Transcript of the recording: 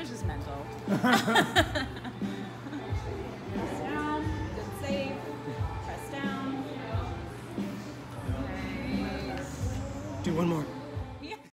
was just mental. Press down. Good save. Press down. Nice. Do one more.